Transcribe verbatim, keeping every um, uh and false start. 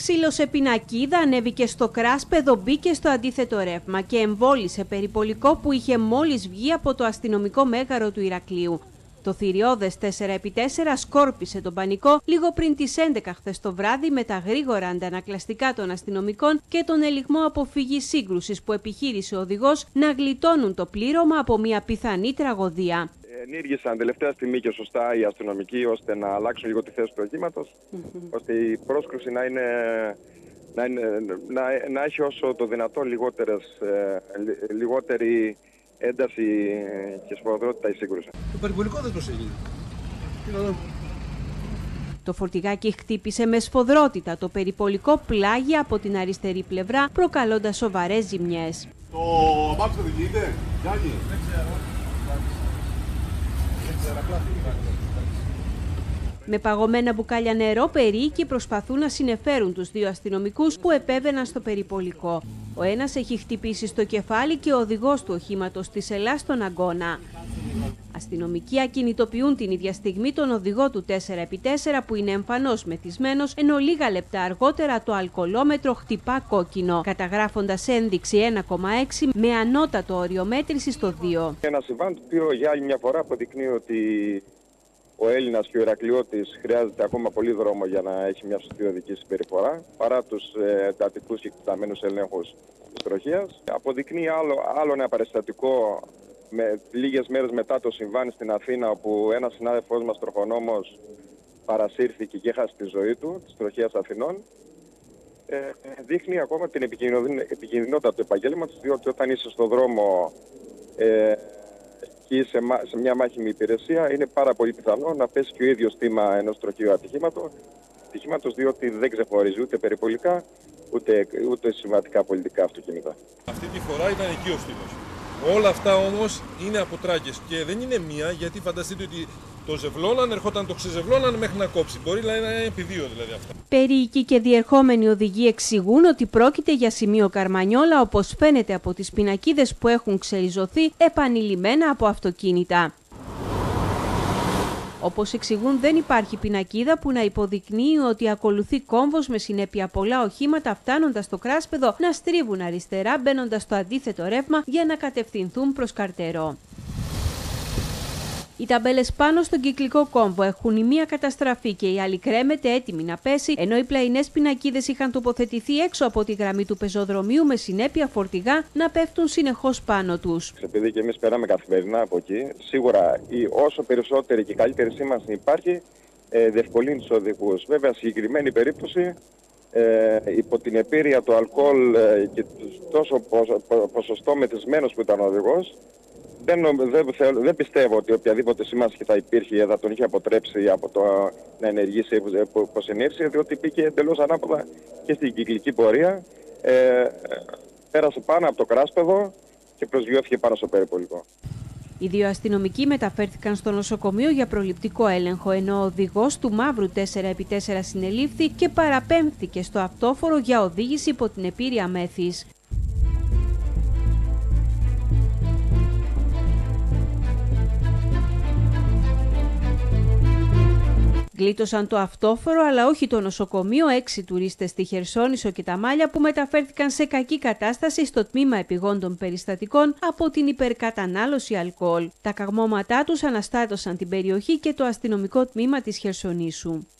Ξύλωσε πινακίδα, ανέβηκε στο κράσπεδο, μπήκε στο αντίθετο ρεύμα και εμβόλυσε περιπολικό που είχε μόλις βγει από το αστυνομικό μέγαρο του Ηρακλείου. Το θηριώδες τέσσερα επί τέσσερα σκόρπισε τον πανικό λίγο πριν τις έντεκα χθες το βράδυ με τα γρήγορα αντανακλαστικά των αστυνομικών και τον ελιγμό αποφυγής σύγκρουσης που επιχείρησε ο οδηγός να γλιτώνουν το πλήρωμα από μια πιθανή τραγωδία. Ενήργησαν τελευταία στιγμή και σωστά οι αστυνομικοί ώστε να αλλάξουν λίγο τη θέση του οχήματος, mm-hmm. ώστε η πρόσκρουση να, είναι, να, είναι, να, να έχει όσο το δυνατόν λιγότερες, ε, λιγότερη ένταση και σφοδρότητα η σύγκρουση. Το περιπολικό δεν προσεγγίζει. Το φορτηγάκι χτύπησε με σφοδρότητα το περιπολικό πλάγι από την αριστερή πλευρά, προκαλώντας σοβαρές ζημιές. Το αμάξι το δικαιείται, Γιάννη. Δεν ξέρω. Με παγωμένα μπουκάλια νερό, περίοικοι προσπαθούν να συνεφέρουν τους δύο αστυνομικούς που επέβαιναν στο περιπολικό. Ο ένας έχει χτυπήσει στο κεφάλι και ο οδηγός του οχήματος της Ελλάς στον αγκώνα. Αστυνομικοί ακινητοποιούν την ίδια στιγμή τον οδηγό του τέσσερα επί τέσσερα που είναι εμφανώς μεθυσμένος, ενώ λίγα λεπτά αργότερα το αλκοολόμετρο χτυπά κόκκινο, καταγράφοντας ένδειξη ένα κόμμα έξι με ανώτατο όριο μέτρησης στο δύο. Ένα συμβάν το οποίο για άλλη μια φορά αποδεικνύει ότι ο Έλληνας και ο Ηρακλειώτης χρειάζεται ακόμα πολύ δρόμο για να έχει μια σωστή οδική συμπεριφορά, παρά τους εντατικούς και εκτεταμένους ελέγχους της τροχίας. Αποδεικνύει άλλο, άλλο ένα περιστατικό με λίγες μέρες μετά το συμβάν στην Αθήνα, όπου ένας συνάδελφός μας τροχονόμος παρασύρθηκε και έχασε τη ζωή του, της τροχίας Αθηνών. Ε, δείχνει ακόμα την επικινδυνότητα του επαγγέλματος, διότι όταν είσαι στον δρόμο ε, και είσαι σε μια μάχημη υπηρεσία, είναι πάρα πολύ πιθανό να πέσει και ο ίδιος θύμα ενός τροχαίου ατυχήματος, διότι δεν ξεχωρίζει ούτε περιπολικά, ούτε, ούτε συμβατικά πολιτικά αυτοκίνητα. Αυτή τη φορά ήταν εκεί ο στήλος. Όλα αυτά όμως είναι από τράκες και δεν είναι μία, γιατί φανταστείτε ότι το ζευλώναν, ερχόταν το ξεζευλώναν μέχρι να κόψει. Μπορεί να είναι επί δύο δηλαδή αυτά. Περίοικοι και διερχόμενοι οδηγοί εξηγούν ότι πρόκειται για σημείο Καρμανιόλα, όπως φαίνεται από τις πινακίδες που έχουν ξεριζωθεί επανειλημμένα από αυτοκίνητα. Όπως εξηγούν, δεν υπάρχει πινακίδα που να υποδεικνύει ότι ακολουθεί κόμβος, με συνέπεια πολλά οχήματα φτάνοντας στο κράσπεδο να στρίβουν αριστερά μπαίνοντας στο αντίθετο ρεύμα για να κατευθυνθούν προς Καρτερό. Οι ταμπέλες πάνω στον κυκλικό κόμβο έχουν η μία καταστραφεί και η άλλη κρέμεται έτοιμη να πέσει, ενώ οι πλαϊνές πινακίδες είχαν τοποθετηθεί έξω από τη γραμμή του πεζοδρομίου, με συνέπεια φορτηγά να πέφτουν συνεχώς πάνω τους. Επειδή και εμείς περάμε καθημερινά από εκεί, σίγουρα η, όσο περισσότερη και καλύτερη σήμανση υπάρχει, ε, διευκολύνει τους οδηγούς. Βέβαια, συγκεκριμένη περίπτωση, ε, υπό την επίρρεια του αλκοόλ ε, και τόσο ποσο, πο, ποσοστό μετρησμένος που ήταν ο οδηγός, Δεν, δεν, δεν πιστεύω ότι οποιαδήποτε σήμανση θα υπήρχε θα τον είχε αποτρέψει από το να ενεργήσει όπως ενέργησε, διότι πήγε εντελώς ανάποδα και στην κυκλική πορεία. Ε, πέρασε πάνω από το κράσπεδο και προσγειώθηκε πάνω στο περιπολικό. Οι δύο αστυνομικοί μεταφέρθηκαν στο νοσοκομείο για προληπτικό έλεγχο, ενώ ο οδηγός του μαύρου τέσσερα επί τέσσερα συνελήφθη και παραπέμφθηκε στο αυτόφορο για οδήγηση υπό την επίρρεια μέθης. Γλίτωσαν το αυτόφορο, αλλά όχι το νοσοκομείο, έξι τουρίστες στη Χερσόνησο και τα Μάλια που μεταφέρθηκαν σε κακή κατάσταση στο τμήμα επιγόντων περιστατικών από την υπερκατανάλωση αλκοόλ. Τα καγμώματά τους αναστάτωσαν την περιοχή και το αστυνομικό τμήμα της Χερσονήσου.